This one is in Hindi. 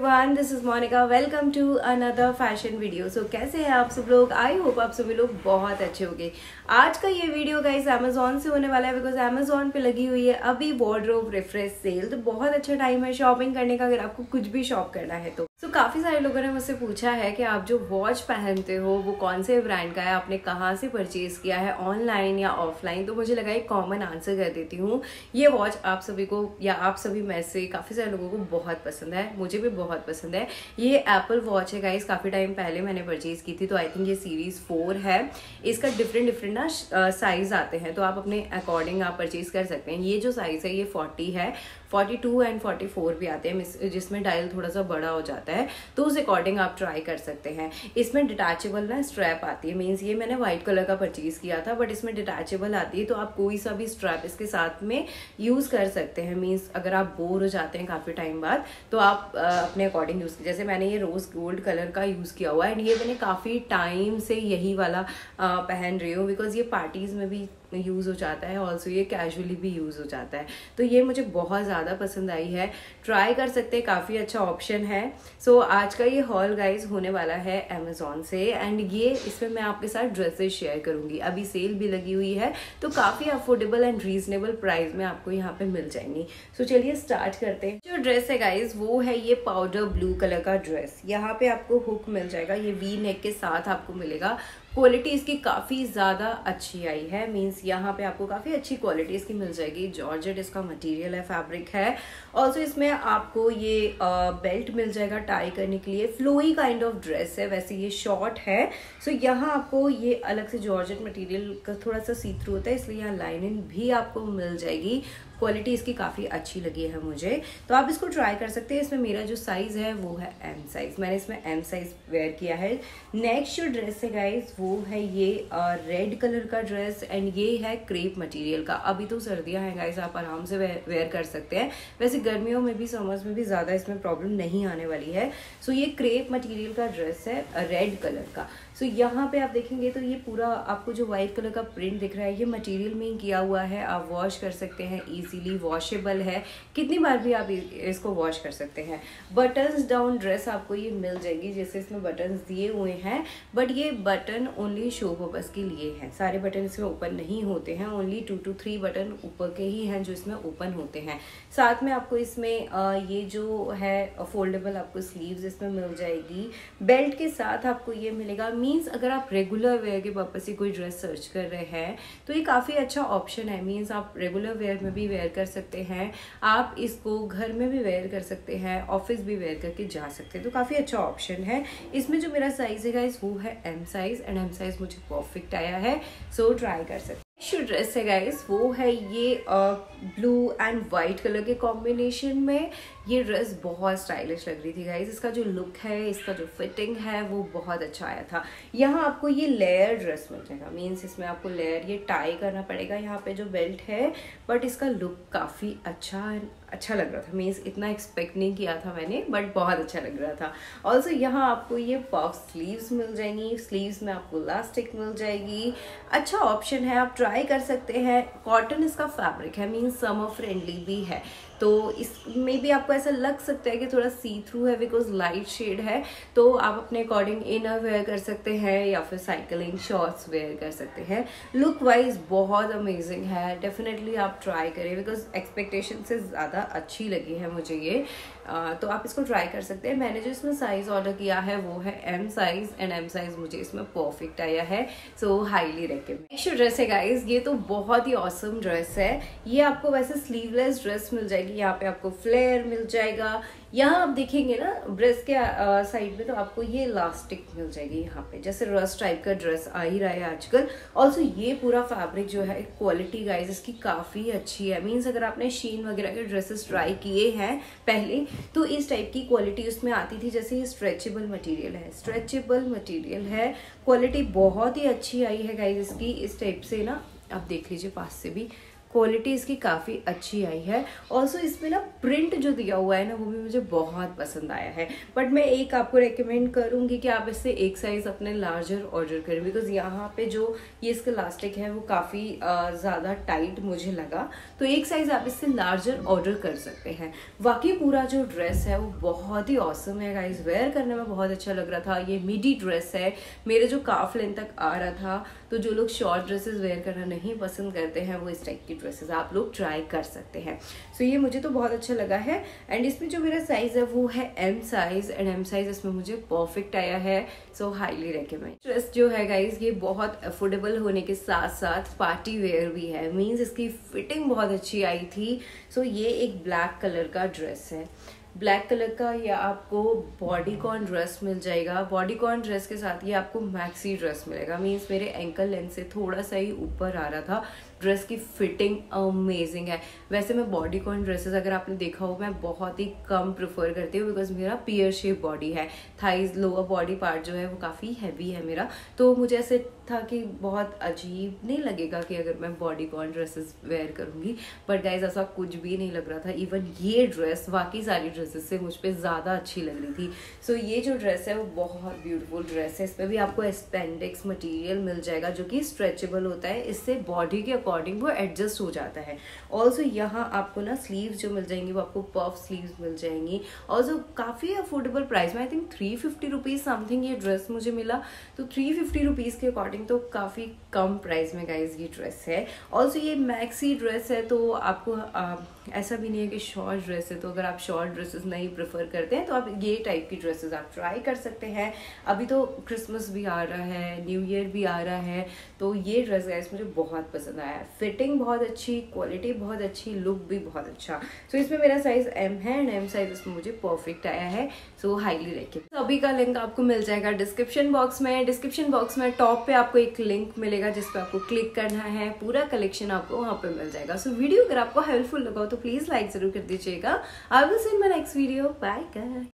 Everyone, this is Monica. Welcome to another fashion video. So कैसे हैं आप सब लोग? आई होप आप सभी लोग बहुत अच्छे होंगे। आज का ये वीडियो गाइस अमेजोन से होने वाला है, बिकॉज अमेजोन पे लगी हुई है अभी वार्डरोब रिफ्रेश सेल। तो बहुत अच्छा टाइम है शॉपिंग करने का, अगर आपको कुछ भी शॉप करना है तो। काफी सारे लोगों ने मुझसे पूछा है कि आप जो वॉच पहनते हो वो कौन से ब्रांड का है, आपने कहाँ से परचेज किया है, ऑनलाइन या ऑफलाइन। तो मुझे लगा एक कॉमन आंसर कर देती हूँ। ये वॉच आप सभी को या आप सभी में से काफी सारे लोगों को बहुत पसंद है, मुझे भी बहुत पसंद है। ये एप्पल वॉच है गाइस, काफी टाइम पहले मैंने परचेज की थी। तो आई थिंक ये सीरीज 4 है। इसका डिफरेंट ना साइज आते हैं, तो आप अपने अकॉर्डिंग आप परचेज कर सकते हैं। ये जो साइज है ये 40 है, 42 एंड 44 भी आते हैं, जिसमें डायल थोड़ा सा बड़ा हो जाता है, तो उस अकॉर्डिंग आप ट्राई कर सकते हैं। इसमें डिटैचेबल ना स्ट्रैप आती है, मीन्स ये मैंने व्हाइट कलर का परचेज किया था, बट इसमें डिटैचेबल आती है, तो आप कोई सा भी स्ट्रैप इसके साथ में यूज कर सकते हैं। मीन्स अगर आप बोर हो जाते हैं काफी टाइम बाद तो आप अपने अकॉर्डिंग यूज, जैसे मैंने ये रोज गोल्ड कलर का यूज किया हुआ है, एंड ये मैंने काफी टाइम से यही वाला पहन रही हूँ, बिकॉज ये पार्टीज में भी यूज़ हो जाता है, ऑल्सो ये कैजुअली भी यूज़ हो जाता है। तो ये मुझे बहुत ज़्यादा पसंद आई है, ट्राई कर सकते हैं, काफ़ी अच्छा ऑप्शन है। सो आज का ये हॉल गाइज होने वाला है अमेजोन से, एंड ये इसमें मैं आपके साथ ड्रेसेस शेयर करूंगी। अभी सेल भी लगी हुई है, तो काफ़ी अफोर्डेबल एंड रीजनेबल प्राइस में आपको यहाँ पे मिल जाएंगी। सो चलिए स्टार्ट करते हैं। जो ड्रेस है गाइज वो है ये पाउडर ब्लू कलर का ड्रेस। यहाँ पे आपको हुक मिल जाएगा, ये वी नेक के साथ आपको मिलेगा। क्वालिटी इसकी काफ़ी ज़्यादा अच्छी आई है, मींस यहाँ पे आपको काफ़ी अच्छी क्वालिटी इसकी मिल जाएगी। जॉर्जेट इसका मटेरियल है, फैब्रिक है। ऑल्सो इसमें आपको ये बेल्ट मिल जाएगा टाई करने के लिए। फ्लोई काइंड ऑफ ड्रेस है, वैसे ये शॉर्ट है। सो यहाँ आपको ये अलग से जॉर्जेट मटेरियल का थोड़ा सा सी थ्रू होता है, इसलिए यहाँ लाइनिंग भी आपको मिल जाएगी। क्वालिटी इसकी काफ़ी अच्छी लगी है मुझे, तो आप इसको ट्राई कर सकते हैं। इसमें मेरा जो साइज़ है वो है एम साइज़, मैंने इसमें एम साइज़ वेयर किया है। नेक्स्ट जो ड्रेस है गाइज वो है ये रेड कलर का ड्रेस, एंड ये है क्रेप मटेरियल का। अभी तो सर्दियां हैं गाइज, आप आराम से वेयर कर सकते हैं। वैसे गर्मियों में भी समर्स में भी ज़्यादा इसमें प्रॉब्लम नहीं आने वाली है। सो ये क्रेप मटीरियल का ड्रेस है रेड कलर का। सो यहाँ पे आप देखेंगे तो ये पूरा आपको जो व्हाइट कलर का प्रिंट दिख रहा है, ये मटेरियल में किया हुआ है। आप वॉश कर सकते हैं, इजीली वॉशेबल है, कितनी बार भी आप इसको वॉश कर सकते हैं। बटन्स डाउन ड्रेस आपको ये मिल जाएगी, जैसे इसमें बटन्स दिए हुए हैं, बट ये बटन ओनली शो पर्पस के लिए हैं। सारे बटन इसमें ओपन नहीं होते हैं, ओनली 2 to 3 बटन ऊपर के ही हैं जो इसमें ओपन होते हैं। साथ में आपको इसमें ये जो है फोल्डेबल आपको स्लीव्स इसमें मिल जाएगी। बेल्ट के साथ आपको ये मिलेगा। मीन्स अगर आप रेगुलर वेयर के पर्पज से कोई ड्रेस सर्च कर रहे हैं तो ये काफ़ी अच्छा ऑप्शन है। मीन्स आप रेगुलर वेयर में भी वेयर कर सकते हैं, आप इसको घर में भी वेयर कर सकते हैं, ऑफिस भी वेयर करके जा सकते हैं, तो काफ़ी अच्छा ऑप्शन है। इसमें जो मेरा साइज़ है गाइस वो है M size, and M size मुझे परफेक्ट आया है। सो ट्राई कर सकते हैं। जो ड्रेस है गाइस वो है ये ब्लू एंड वाइट कलर के कॉम्बिनेशन में। ये ड्रेस बहुत स्टाइलिश लग रही थी गाइस। इसका जो लुक है, इसका जो फिटिंग है वो बहुत अच्छा आया था। यहाँ आपको ये लेयर ड्रेस मिल जाएगा, मीन्स इसमें आपको लेयर ये टाई करना पड़ेगा यहाँ पे जो बेल्ट है, बट इसका लुक काफ़ी अच्छा लग रहा था। मीन्स इतना एक्सपेक्ट नहीं किया था मैंने, बट बहुत अच्छा लग रहा था। ऑल्सो यहाँ आपको ये पफ स्लीव्स मिल जाएंगी, स्लीव्स में आपको इलास्टिक मिल जाएगी। अच्छा ऑप्शन है, आप ट्राई कर सकते हैं। कॉटन इसका फैब्रिक है, मीन्स समर फ्रेंडली भी है, तो इसमें भी आपको ऐसा लग सकता है कि थोड़ा सी थ्रू है, बिकॉज लाइट शेड है। तो आप अपने अकॉर्डिंग इनर वेयर कर सकते हैं या फिर साइकिलिंग शॉर्ट्स वेयर कर सकते हैं। लुक वाइज बहुत अमेजिंग है, डेफिनेटली आप ट्राई करें, बिकॉज एक्सपेक्टेशन से ज़्यादा अच्छी लगी है मुझे ये। तो आप इसको ट्राई कर सकते हैं। मैंने जो इसमें साइज़ ऑर्डर किया है वो है M size, and M size मुझे इसमें परफेक्ट आया है। So highly recommend. Next dress है गाइज, ये तो बहुत ही ऑसम ड्रेस है। ये आपको वैसे स्लीवलेस ड्रेस मिल जाएगी, यहाँ पे आपको फ्लेयर मिल जाएगा। यहाँ आप देखेंगे ना ब्रेस्ट के साइड में, तो आपको ये इलास्टिक मिल जाएगी यहाँ पे, जैसे रस्ट टाइप का ड्रेस आ ही रहा है आजकल। ऑल्सो ये पूरा फैब्रिक जो है, क्वालिटी गाइज इसकी काफ़ी अच्छी है। मीन्स अगर आपने शीन वगैरह के ड्रेसेस ट्राई किए हैं पहले, तो इस टाइप की क्वालिटी उसमें आती थी। जैसे ये स्ट्रेचेबल मटेरियल है, स्ट्रेचेबल मटेरियल है, क्वालिटी बहुत ही अच्छी आई है गाइज इसकी। इस टाइप से ना आप देख लीजिए पास से भी, क्वालिटी इसकी काफ़ी अच्छी आई है। ऑल्सो इसमें ना प्रिंट जो दिया हुआ है ना, वो भी मुझे बहुत पसंद आया है। बट मैं एक आपको रेकमेंड करूँगी कि आप इससे एक साइज़ अपने लार्जर ऑर्डर करें, बिकॉज यहाँ पे जो ये इसका इलास्टिक है वो काफ़ी ज़्यादा टाइट मुझे लगा, तो एक साइज़ आप इससे लार्जर ऑर्डर कर सकते हैं। बाकी पूरा जो ड्रेस है वो बहुत ही ऑसम है गाइज, वेयर करने में बहुत अच्छा लग रहा था। ये मिडी ड्रेस है, मेरे जो काफ लेंथ तक आ रहा था, तो जो लोग शॉर्ट ड्रेसेस वेयर करना नहीं पसंद करते हैं वो इस टाइप की ड्रेसेस आप लोग ट्राई कर सकते हैं। सो ये मुझे तो बहुत अच्छा लगा है। एंड इसमें जो मेरा साइज है वो है M size, and M size इसमें मुझे परफेक्ट आया है। So highly recommend. ड्रेस जो है गाइज ये बहुत अफोर्डेबल होने के साथ साथ पार्टी वेयर भी है, मीन्स इसकी फिटिंग बहुत अच्छी आई थी। सो ये एक ब्लैक कलर का ड्रेस है, ब्लैक कलर का। ये आपको बॉडीकॉन ड्रेस मिल जाएगा, बॉडीकॉन ड्रेस के साथ ये आपको मैक्सी ड्रेस मिलेगा, मीन्स मेरे एंकल लेंथ से थोड़ा सा ही ऊपर आ रहा था। ड्रेस की फिटिंग अमेजिंग है। वैसे मैं बॉडीकॉन ड्रेसेस अगर आपने देखा हो मैं बहुत ही कम प्रेफर करती हूँ, बिकॉज मेरा पियर शेप बॉडी है, थाइज लोअर बॉडी पार्ट जो है वो काफ़ी हैवी है मेरा, तो मुझे ऐसे था कि बहुत अजीब नहीं लगेगा कि अगर मैं बॉडीकॉन ड्रेसेस वेयर करूँगी। बट गाइज ऐसा कुछ भी नहीं लग रहा था। इवन ये ड्रेस बाकी सारी ड्रेसेस से मुझ पर ज़्यादा अच्छी लग रही थी। सो ये जो ड्रेस है वो बहुत ब्यूटीफुल ड्रेस है। इसमें भी आपको स्पेंडेक्स मटीरियल मिल जाएगा जो कि स्ट्रेचेबल होता है, इससे बॉडी के अकॉर्डिंग वो एडजस्ट हो जाता है। ऑल्सो यहाँ आपको ना स्लीव्स जो मिल जाएंगी वो आपको पफ स्लीव्स मिल जाएंगी। ऑल्सो काफ़ी अफोर्डेबल प्राइस में, आई थिंक 350 रुपीज़ समथिंग ये ड्रेस मुझे मिला, तो 350 रुपीज़ के अकॉर्डिंग तो काफ़ी कम प्राइस में गाइज ये ड्रेस है। ऑल्सो ये मैक्सी ड्रेस है, तो आपको ऐसा भी नहीं है कि शॉर्ट ड्रेस है, तो अगर आप शॉर्ट ड्रेसेस नहीं प्रेफर करते हैं तो आप ये टाइप की ड्रेसेस आप ट्राई कर सकते हैं। अभी तो क्रिसमस भी आ रहा है, न्यू ईयर भी आ रहा है, तो ये ड्रेस गाइस मुझे बहुत पसंद आया। फिटिंग बहुत अच्छी, क्वालिटी बहुत अच्छी, लुक भी बहुत अच्छा। सो इसमें मेरा साइज एम है एंड एम साइज इसमें मुझे परफेक्ट आया है। So highly recommend. अभी का लिंक आपको मिल जाएगा डिस्क्रिप्शन बॉक्स में। डिस्क्रिप्शन बॉक्स में टॉप पे आपको एक लिंक मिलेगा जिस पे आपको क्लिक करना है, पूरा कलेक्शन आपको वहाँ पे मिल जाएगा। सो वीडियो अगर आपको हेल्पफुल लगा हो तो प्लीज लाइक जरूर कर दीजिएगा। I will see in my next video. Bye guys.